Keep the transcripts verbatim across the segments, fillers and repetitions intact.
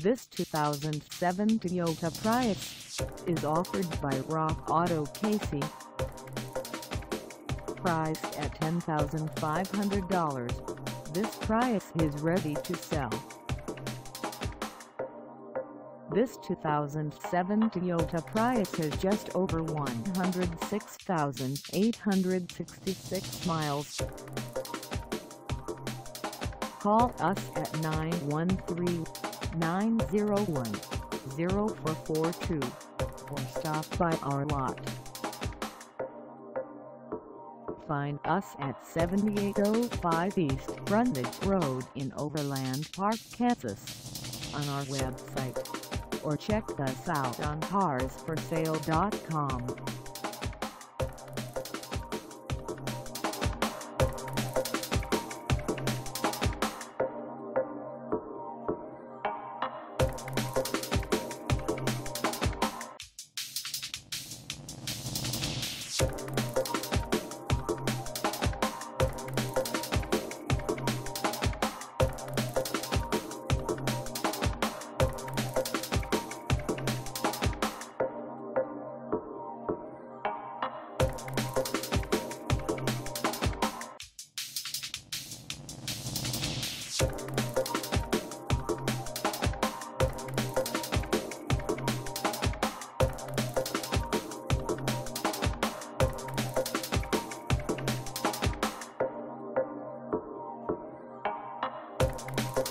This two thousand seven Toyota Prius is offered by Rock Auto K C. Priced at ten thousand five hundred dollars, this Prius is ready to sell. This two thousand seven Toyota Prius has just over one hundred six thousand eight hundred sixty-six miles. Call us at nine one three, nine zero one, zero four four two or stop by our lot. Find us at seventy-eight oh five East Frontage Road in Overland Park, Kansas, on our website, or check us out on cars for sale dot com.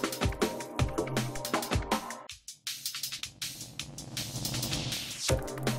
You